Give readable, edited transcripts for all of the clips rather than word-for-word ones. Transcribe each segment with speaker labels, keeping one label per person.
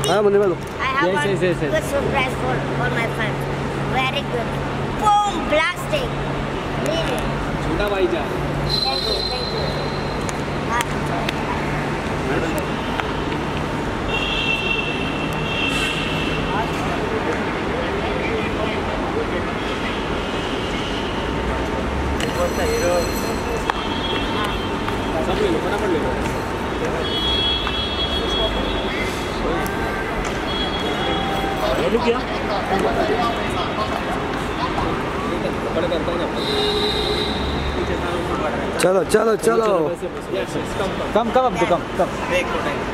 Speaker 1: हाँ मुन्ने भाई
Speaker 2: I have one good surprise for all my friends. Very good. Boom! Blasting. Really.
Speaker 3: छोटा भाई जा
Speaker 2: Thank you.
Speaker 3: सब ले लो फटाफट ले लो हेलो क्या बड़े करता है ना
Speaker 1: चलो चलो चलो
Speaker 3: कम कम अब तो कम एक तो टाइम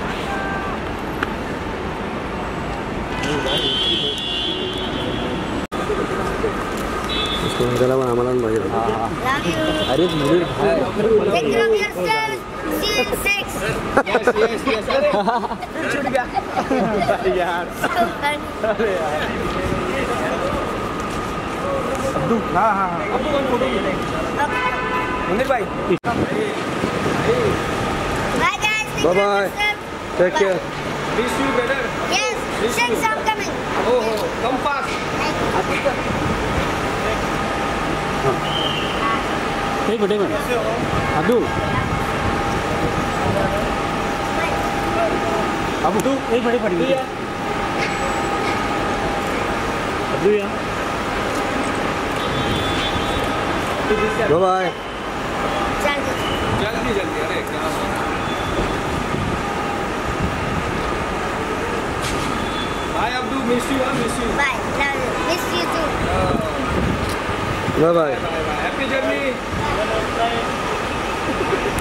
Speaker 1: इसको निकाला हुआ हमारा भाई
Speaker 3: अरे मुझे
Speaker 2: Take care of yourself. See you in 6.
Speaker 3: Yes अरे छूट गया यार
Speaker 2: So funny.
Speaker 3: अरे यार अब्दू हाँ हाँ अब्दू वन फोटो ले मुनीर भाई
Speaker 2: Bye guys.
Speaker 1: Bye bye. Take care.
Speaker 3: Wish you better
Speaker 2: Yes. 6 I'm coming.
Speaker 3: ओहो come fast
Speaker 4: Hey, good evening. Abdu. Abdu, एक बड़ी पड़ी है। Abdu यार।
Speaker 1: बाय बाय
Speaker 3: जल्दी जल्दी अरे क्या bye Abdu miss you
Speaker 2: Bye. Love you. Miss you too.
Speaker 1: Bye bye
Speaker 3: happy journey